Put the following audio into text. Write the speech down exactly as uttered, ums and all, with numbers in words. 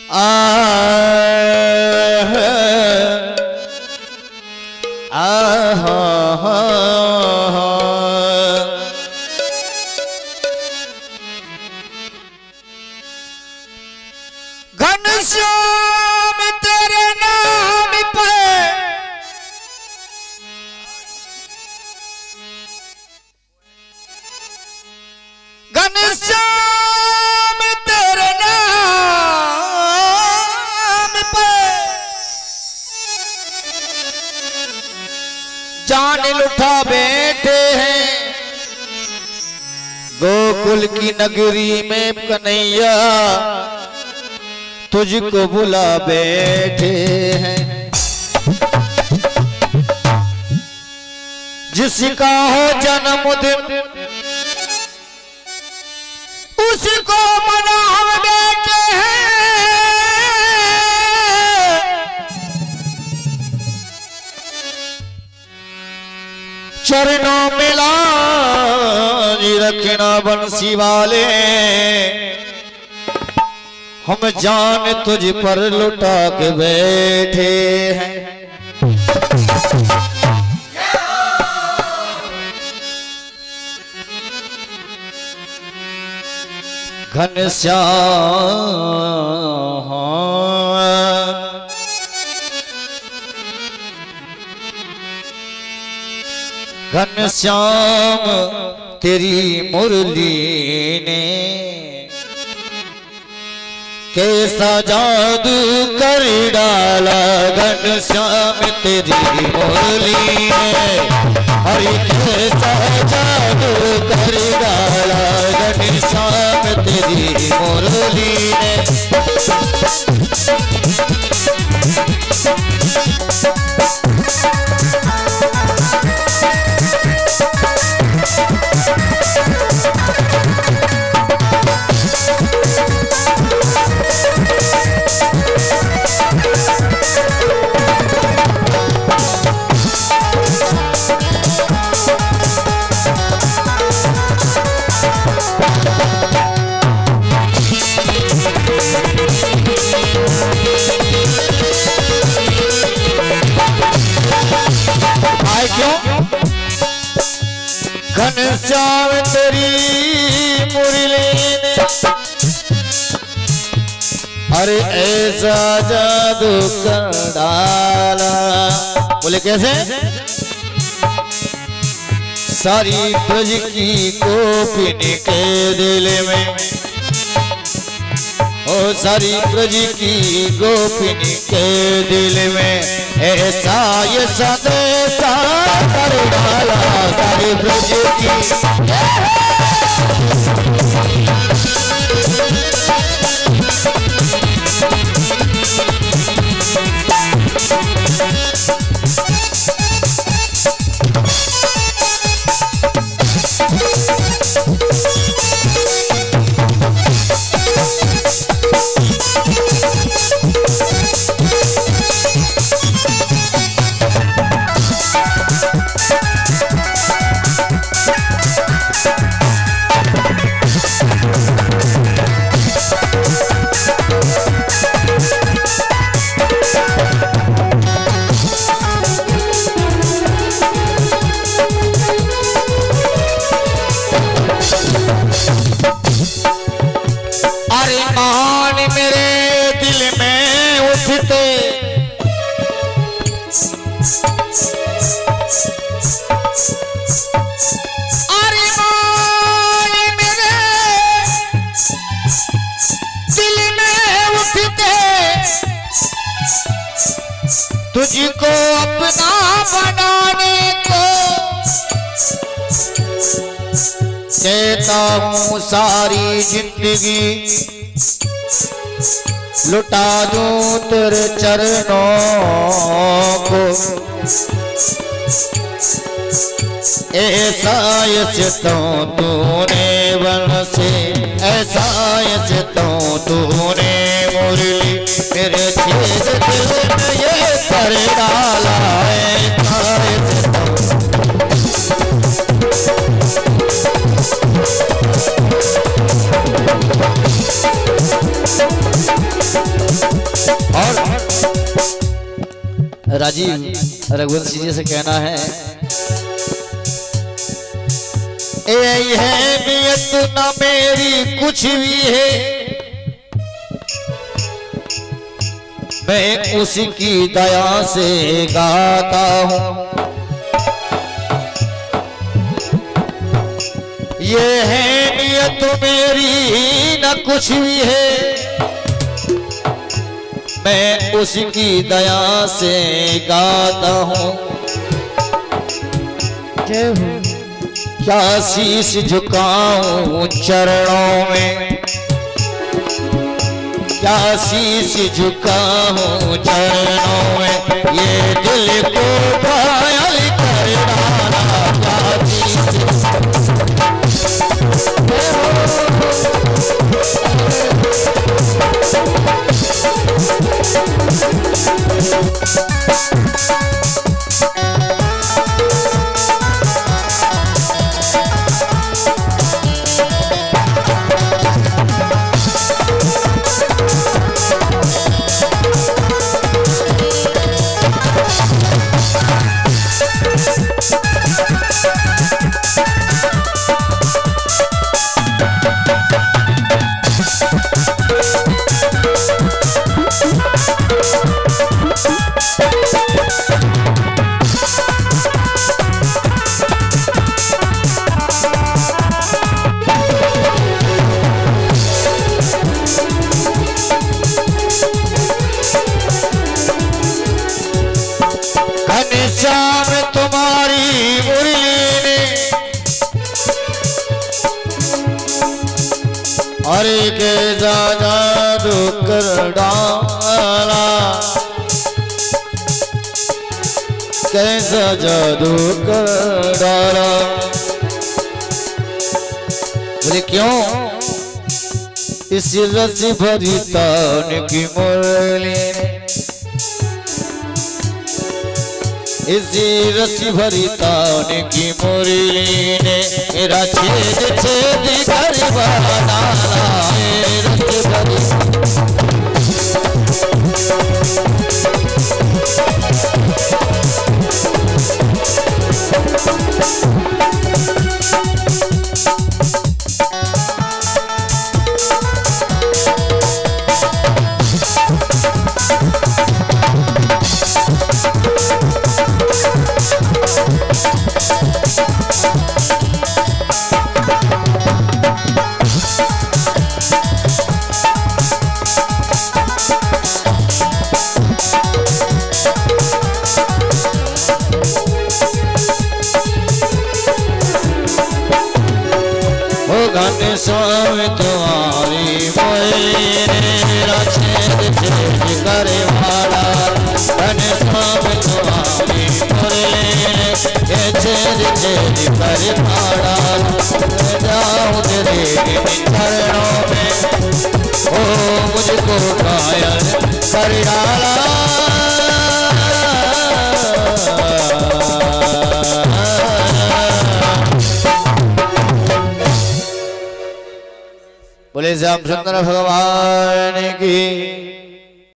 घनश्याम तेरे नाम पे घनश्याम तेरे नाम पे जान लुटा बैठे हैं गोकुल की नगरी में कन्हैया तुझको बुला बैठे हैं। जिसका हो जन्मदिन उसको मना बैठे हैं। चरणों में लाज रखना बंसी वाले हम जान तुझ पर लुटा के बैठे हैं। घनश्याम घनश्याम तेरी मुरली ने कैसा जादू कर डाला। घनश्याम तेरी मुरली ने हरि कैसा जादू कर डाला। घनश्याम तेरी मुरली ने घनश्याम तेरी मुरली ने अरे ऐसा जादू कर डाला। बोले कैसे? सारी ब्रज की गोपिन के दिल में ओ सारी ब्रज की गोपिन के दिल में ऐसा ये संदेशा कर डाला। सारी ब्रज की तुझको अपना बनाने को कहता हूँ सारी जिंदगी लुटा दूं तेरे चरणों को। ऐसा यशतो तूने बन से ऐसा यशतो तूने मुरली मेरे छेद दिल में ये कर डाला। ऐसा यशतो राजीव रघुवंशी जी से कहना है, ये है नियत ना मेरी कुछ भी है, मैं उसकी दया से गाता हूँ। ये है नियत मेरी न कुछ भी है, मैं उसकी दया से गाता हूँ। क्या शीश झुकाऊं चरणों में, क्या शीश झुकाऊं चरणों में, ये दिल को घायल कर डाला। क्या शीश घनश्याम तुम्हारी मुरली ने हरे के जादू कर डाला, कैसा जादू कर डाला। बोले क्यों? इस रस भरी तान की मुरली ने, इसी रसी भरी तान की मुरली ने मेरा छेद छेद कर डाला। रस भरी घनश्याम तुम्हारी मुरली ने मेरा छेद छेद करे वाला। घनश्याम तुम्हारी मुरली ने ये छेद छेद करे वाला। जाऊं तेरे चरणों में, ओ मुझको घायल कर डाला। बोले श्याम सुंदर भगवान की।